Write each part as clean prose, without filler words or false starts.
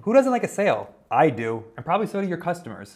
Who doesn't like a sale? I do, and probably so do your customers.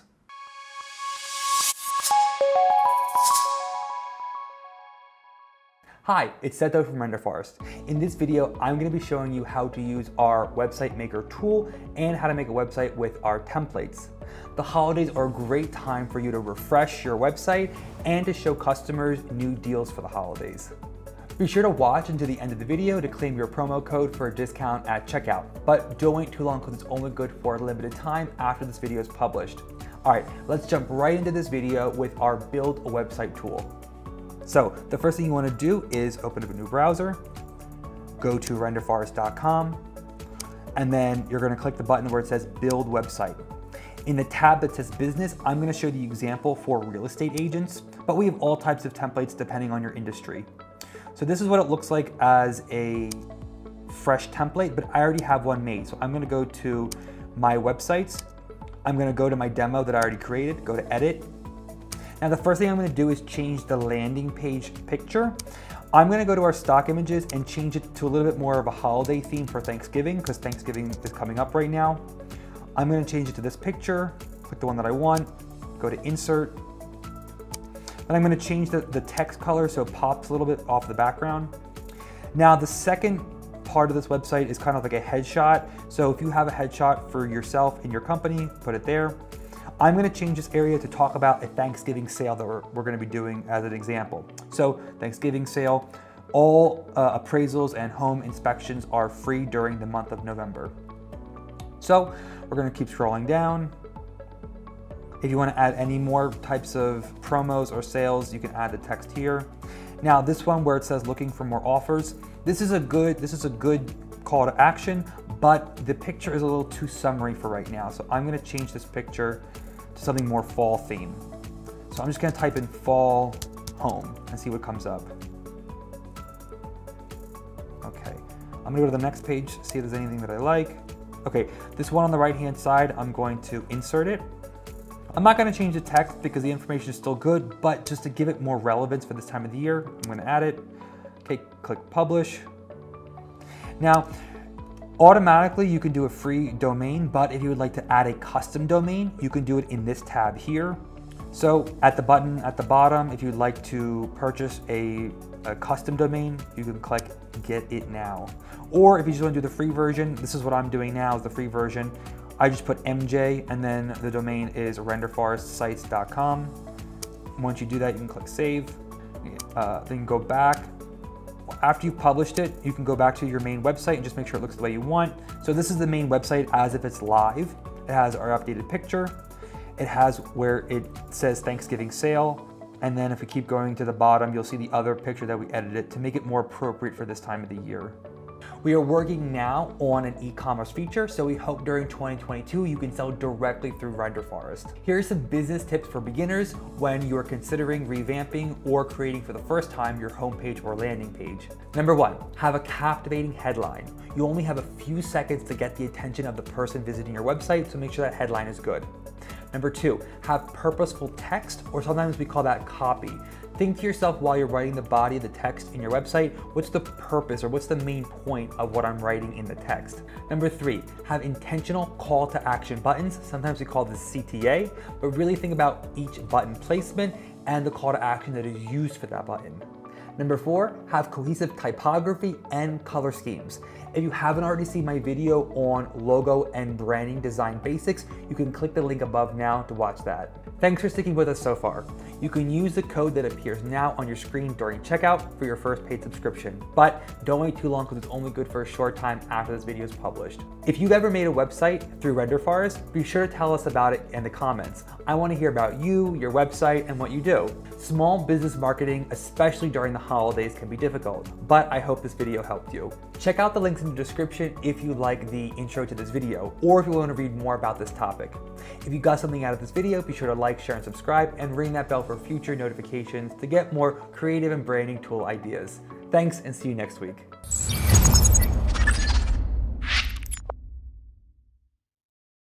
Hi, it's Seto from Renderforest. In this video, I'm going to be showing you how to use our website maker tool and how to make a website with our templates. The holidays are a great time for you to refresh your website and to show customers new deals for the holidays. Be sure to watch until the end of the video to claim your promo code for a discount at checkout, but don't wait too long because it's only good for a limited time after this video is published. All right, let's jump right into this video with our Build a Website tool. So the first thing you want to do is open up a new browser, go to renderforest.com, and then you're going to click the button where it says Build Website. In the tab that says Business, I'm going to show the example for real estate agents, but we have all types of templates depending on your industry. So this is what it looks like as a fresh template, but I already have one made. So I'm going to go to my websites. I'm going to go to my demo that I already created, go to Edit. Now the first thing I'm going to do is change the landing page picture. I'm going to go to our stock images and change it to a little bit more of a holiday theme for Thanksgiving, because Thanksgiving is coming up right now. I'm going to change it to this picture, click the one that I want, go to Insert. And I'm going to change the text color so it pops a little bit off the background. Now the second part of this website is kind of like a headshot. So if you have a headshot for yourself in your company, put it there. I'm going to change this area to talk about a Thanksgiving sale that we're going to be doing as an example. So Thanksgiving sale, all appraisals and home inspections are free during the month of November. So we're going to keep scrolling down. If you want to add any more types of promos or sales, you can add the text here. Now this one where it says looking for more offers, this is a good call to action, but the picture is a little too summary for right now. So I'm going to change this picture to something more fall theme. So I'm just going to type in fall home and see what comes up. Okay, I'm going to go to the next page, see if there's anything that I like. Okay, this one on the right hand side, I'm going to insert it. I'm not going to change the text because the information is still good, but just to give it more relevance for this time of the year, I'm going to add it. Okay, click publish. Now, automatically you can do a free domain, but if you would like to add a custom domain, you can do it in this tab here. So at the button at the bottom, if you'd like to purchase a custom domain, you can click Get It Now. Or if you just want to do the free version, this is what I'm doing now, is the free version. I just put MJ and then the domain is renderforestsites.com. Once you do that, you can click Save. Then go back. After you've published it, you can go back to your main website and just make sure it looks the way you want. So this is the main website as if it's live. It has our updated picture. It has where it says Thanksgiving sale. And then if we keep going to the bottom, you'll see the other picture that we edited to make it more appropriate for this time of the year. We are working now on an e-commerce feature, so we hope during 2022 you can sell directly through Renderforest. Here are some business tips for beginners when you are considering revamping or creating for the first time your homepage or landing page. Number one, have a captivating headline. You only have a few seconds to get the attention of the person visiting your website, so make sure that headline is good. Number two, have purposeful text, or sometimes we call that copy. Think to yourself while you're writing the body of the text in your website, what's the purpose or what's the main point of what I'm writing in the text? Number three, have intentional call to action buttons. Sometimes we call this CTA, but really think about each button placement and the call to action that is used for that button. Number four, have cohesive typography and color schemes. If you haven't already seen my video on logo and branding design basics, you can click the link above now to watch that. Thanks for sticking with us so far. You can use the code that appears now on your screen during checkout for your first paid subscription, but don't wait too long because it's only good for a short time after this video is published. If you've ever made a website through Renderforest, be sure to tell us about it in the comments. I want to hear about you, your website, and what you do. Small business marketing, especially during the holidays, can be difficult, but I hope this video helped you. Check out the links in the description if you like the intro to this video, or if you want to read more about this topic. If you got something out of this video, be sure to like, share, and subscribe, and ring that bell for future notifications to get more creative and branding tool ideas. Thanks, and see you next week.